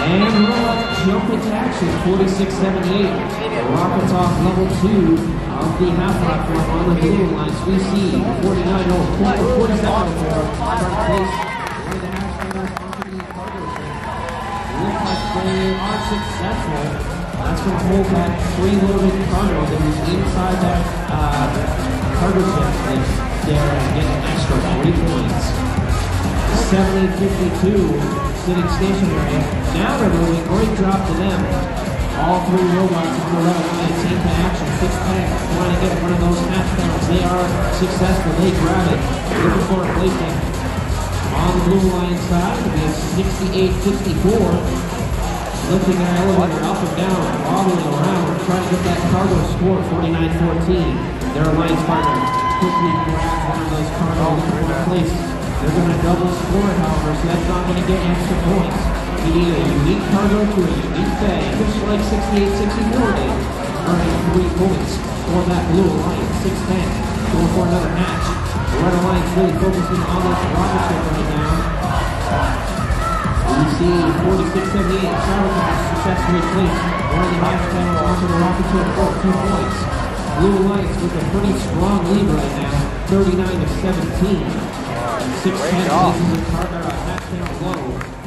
And robot jump into action, 46-78. Rockets off level 2 of the half platform on the blue lines. We see 47 start place. One of the hatch players onto the cargo ship. Looks like they are successful. That's going to hold that preloaded cargo that was inside that cargo ship. They're getting an extra 3 points. 70-52, sitting stationary. Now they're moving. Great drop to them. All 3 robots on the left line. Team to action. 6-10. Trying to get one of those hatch panels. They are successful. They grab it. Looking for a placing. On the blue line side, it'll be a 68-54. Lifting their elevator up and down, wobbling around, trying to get that cargo score, 49-14. Their alliance partner quickly grabs one of those cargoes in one place. They're going to double score it, however, so that's not going to get extra points. You need a unique cargo to a unique bay, just like 68-64 did, earning 3 points for that blue alliance. 6-10, going for another hatch. The red alliance really focusing on this rocket ship right now. We see 46-78 Sabotage successfully placed one of the hatch panels onto the rocket ship for 2 points. Blue Alliance with a pretty strong lead right now, 39-17. 6-10 places the hatch panel low,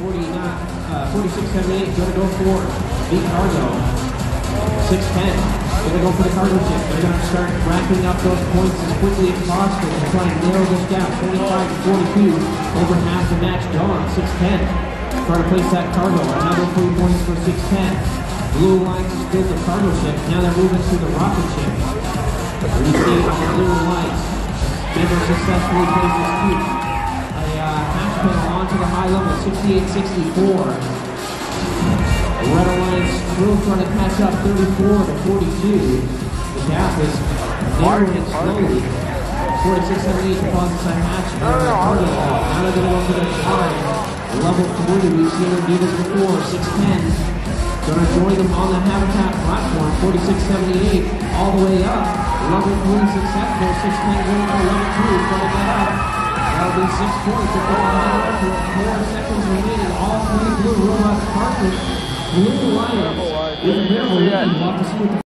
46-78 going to go for the cargo. 6-10 going to go for the cargo ship. They're going to start wrapping up those points as quickly as possible and try and narrow this gap, 45-42, over half the match gone. 6-10. Trying to place that cargo. Another 3 points for 6-10. Blue Alliance has built the cargo ship. Now they're moving to the rocket ship. We see on the Blue Alliance. Never successfully places a hatch panel onto the high level, 68-64. Red Alliance still trying to catch up, 34-42. The gap is narrowing slowly. 46-78 deposits a hatch cargo. Now they're going to go for the climb. Level 3, we've seen them do this before, 6-10. Gonna join them on the Habitat platform, 46-78, all the way up. Level 3 successful, 6-10 going to level 2, trying to get up. That'll be 6 points. They're going higher to 4 seconds remaining. All 3 blue robots partners. Blue Alliance is available. We'll have to see what the